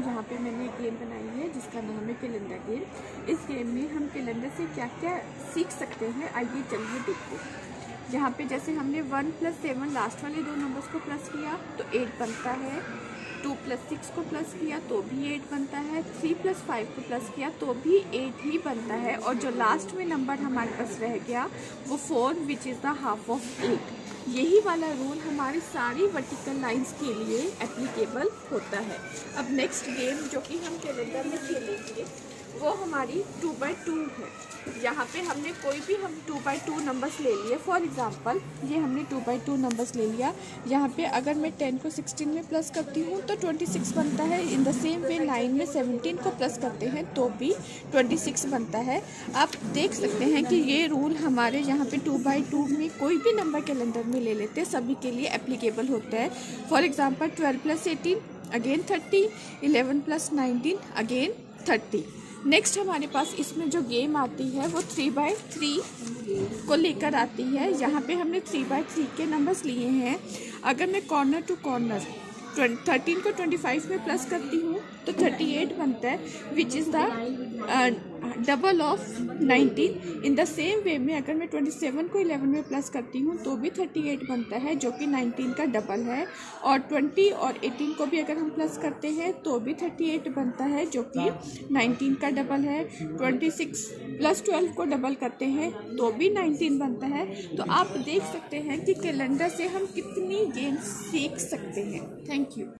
यहाँ पे मैंने एक गेम बनाई है जिसका नाम है कैलेंडर गेम। इस गेम में हम कैलेंडर से क्या क्या सीख सकते हैं, आइए चलिए देखते हैं। यहाँ पे जैसे हमने 1 + 7 लास्ट वाले 2 नंबर्स को प्लस किया तो 8 बनता है। 2 + 6 को प्लस किया तो भी 8 बनता है। 3 + 5 को प्लस किया तो भी 8 ही बनता है। और जो लास्ट में नंबर हमारे पास रह गया वो 4 which is the half of 8। यही वाला रूल हमारी सारी वर्टिकल लाइंस के लिए एप्लीकेबल होता है। अब नेक्स्ट गेम जो कि हम कैलेंडर में खेलेंगे वो हमारी 2x2 है। यहाँ पे हमने कोई भी हम 2x2 नंबर्स ले लिए। फॉर एग्जांपल ये हमने 2x2 नंबर्स ले लिया। यहाँ पे अगर मैं 10 को 16 में प्लस करती हूँ तो 26 बनता है। इन द सेम वे 9 में 17 को प्लस करते हैं तो भी 26 बनता है। आप देख सकते हैं कि ये रूल हमारे यहाँ पे 2x2 में कोई भी नंबर कैलेंडर में ले लेते सभी के लिए एप्लीकेबल होता है। For example 12 + 18 again 30, 11 + 19 again 30। Next हमारे पास इसमें जो गेम आती है वो 3x3 को लेकर आती है। यहाँ पे हमने 3x3 के नंबर्स लिए हैं। अगर मैं कॉर्नर टू कॉर्नर 13 को 25 में प्लस करती हूँ तो 38 बनता है which is the double of 19। In the same way में अगर मैं 27 को 11 में प्लस करती हूँ तो भी 38 बनता है जो कि 19 का डबल है। और 20 और 18 को भी अगर हम प्लस करते हैं तो भी 38 बनता है जो कि 19 का डबल है। 26 + 12 को डबल करते हैं तो भी 19 बनता है। तो आप देख सकते हैं कि कैलेंडर से हम कितनी गेम्स सीख सकते हैं। Thank you.